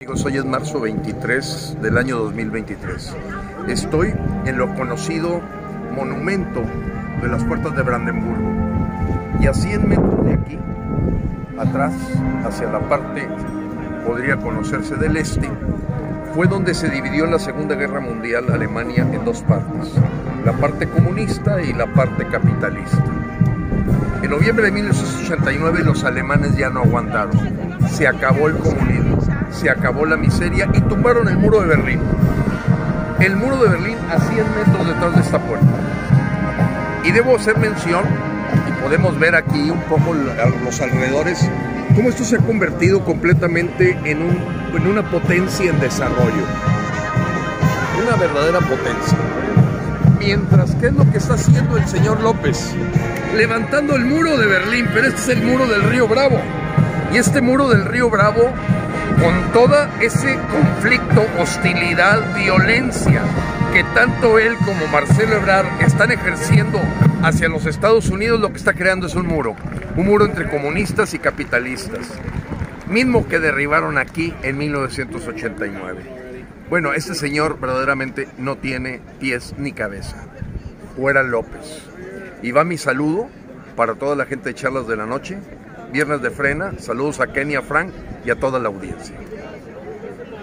Amigos, hoy es marzo 23 del año 2023. Estoy en lo conocido monumento de las puertas de Brandenburgo. Y a 100 metros de aquí, atrás, hacia la parte, podría conocerse del este, fue donde se dividió en la Segunda Guerra Mundial Alemania en dos partes, la parte comunista y la parte capitalista. En noviembre de 1989 los alemanes ya no aguantaron, se acabó el comunismo, se acabó la miseria y tumbaron el muro de Berlín. El muro de Berlín a 100 metros detrás de esta puerta. Y debo hacer mención, y podemos ver aquí un poco los alrededores, cómo esto se ha convertido completamente en una potencia en desarrollo. Una verdadera potencia. Mientras, ¿qué es lo que está haciendo el señor López? Levantando el muro de Berlín, pero este es el muro del Río Bravo. Y este muro del Río Bravo, con todo ese conflicto, hostilidad, violencia que tanto él como Marcelo Ebrard están ejerciendo hacia los Estados Unidos, lo que está creando es un muro entre comunistas y capitalistas, mismo que derribaron aquí en 1989. Bueno, este señor verdaderamente no tiene pies ni cabeza. Fuera López. Y va mi saludo para toda la gente de Charlas de la Noche, Viernes de Frena, saludos a Kenia, Frank y a toda la audiencia.